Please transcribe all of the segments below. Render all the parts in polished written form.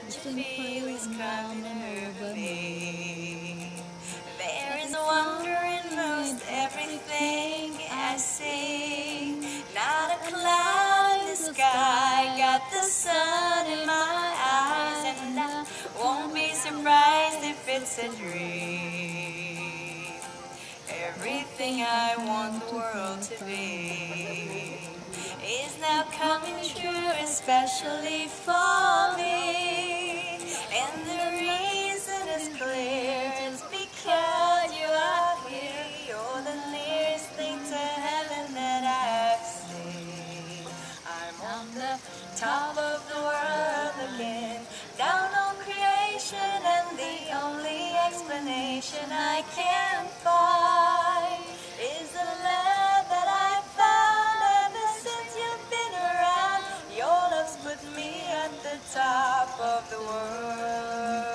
what you feel is coming over me. There is wonder in most everything I see. Not a cloud in the sky, got the sun in my eyes, and I won't be surprised if it's a dream. Everything I want the world to be is now coming true, especially for me. And the reason is clear, it's because you are here. You're the nearest thing to heaven that I've seen. I'm on the top of the world again, down on creation, and the only explanation I can find is the love that I found ever since you've been around. Your love's put me at the top of the world.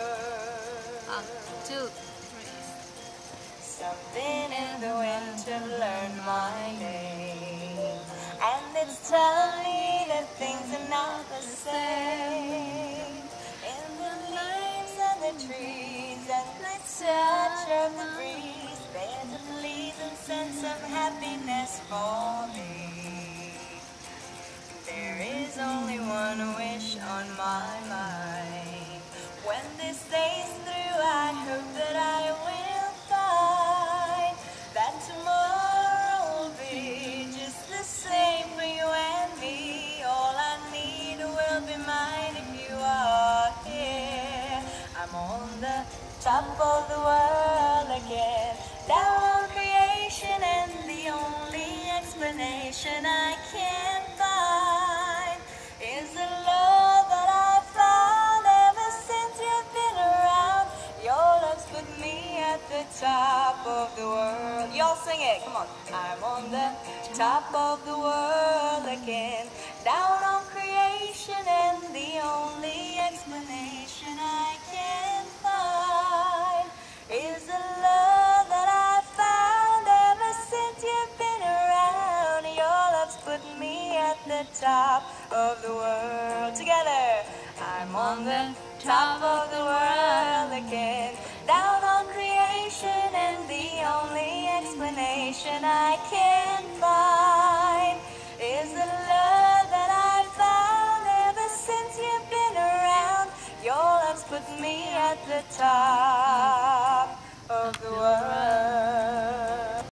1, 2, 3. Something in the wind to learn my name, and it's telling me that things are not the same. In the leaves and the trees and the touch of the breeze, there's a pleasing sense of happiness for me. There is only one wish on my mind. When this day's through, I hope that I will find that tomorrow will be just the same for you and me. All I need will be mine if you are here. I'm on the top of the world again, down on creation, and the only explanation I can find is the love that I found ever since you've been around. Your love's put me at the top of the world. Y'all sing it, come on. I'm on the top of the world again, down on creation, and the only explanation I can find is the love that I found ever since you've been around. Your love's put me at the top of the world. Together, I'm on the top of the world again, down on creation, and the only explanation I can find is the love that I found ever since you've been around. Your love's put me at the top